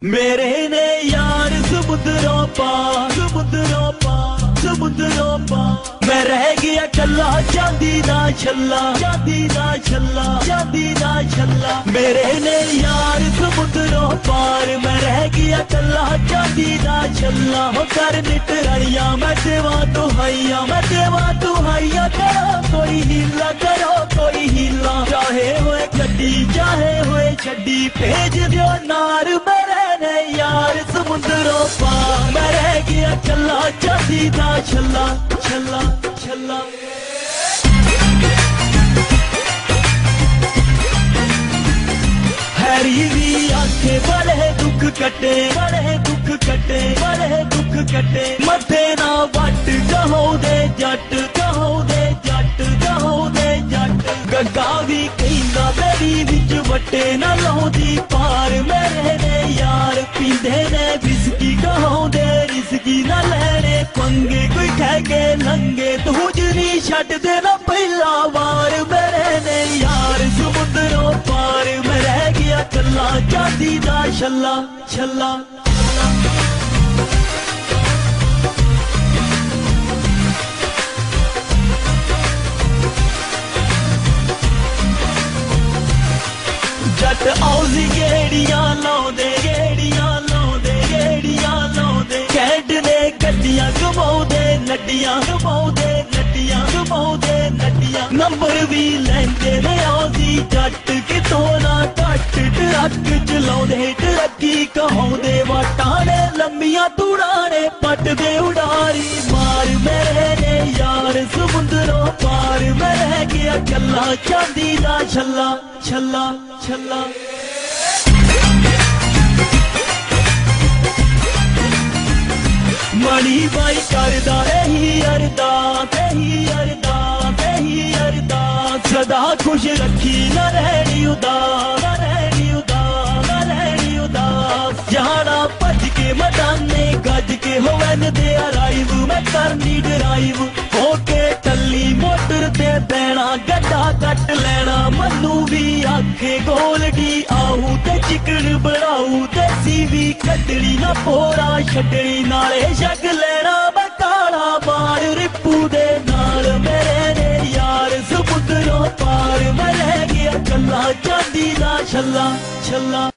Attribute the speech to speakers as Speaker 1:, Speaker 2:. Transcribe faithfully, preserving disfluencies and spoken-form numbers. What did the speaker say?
Speaker 1: मेरे ने यार समुद्रों पार समुद्रों पार समुद्रों पार मैं रह गया कल्ला चांदी दा छल्ला चांदी दा छल्ला चांदी दा छल्ला मेरे ने यार समुद्रों पार मैं रह गया कल्ला चांदी दा छल्ला हो कर निटराइया मैं देवा दुहाइया मैं देवा दुहाइया करो कोई हीला करो कोई हीला चाहे हुए गड्डी चाहे हुए छड्डी भेज दियो नार मेरे ने यार समुद्रों पार मैं रह गया कल्ला चांदी दा छल्ला छल्ला छल्ला हैरी भी आखे बड़े दुख कटे बड़े दुख कटे बड़े दुख कटे मथे ना वट कहो दे जट कहो दे जट कहो दे जट गंगा भी कहंदा मेरी विच वटे ना लाउंदी पार मेरे ने यार पींदे ने विस्की कहो दे रिस्की ना लैने पंगे कोई कह के लंगे तूज नहीं छट दे ना पहला वार मेरे ने यार समुद्रों पार मैं रह गया कल्ला चांदी दा छल्ला छल्ला जट औजी गेड़ियां लाउंदे गेड़ियां लाउंदे गेड़ियां लाउंदे कैंड ने गड्डियां घुमाउंदे नड्डियां घुमाउंदे नड्डियां घुमाउंदे नड्डियां नंबर भी लैंदे ने औजी जट कितों ना घट ट्रक चलाउंदे ट्रकी कहाउंदे वाटाने लंबियां तूड़ाने पटदे उड़ारी मार मेरे ने यार समुद्रों पार मैं रह गया कल्ला चांदी दा छल्ला छल्ला छल्ला मणि बाई करदा एही अरदास एही अरदास एही अरदास सदा खुश रखी न रहनी उदास न रहनी उदास न रहनी उदास जाना भज के मदाने गज के होवन दे अराइव मैं करनी ड्राइव होके टल्ली मोटर ते बैना गड्ढा कट लेना मनु भी आखे गोलडी आहू ते चिकन बनाऊ ते सीवी कटड़ी ना पोरा छड्डनी नाले छक लेना मैं काला मार रिप्पू दे नाल मेरे ने यार समुद्रों पार मैं रह गया कल्ला चांदी दा छल्ला छल्ला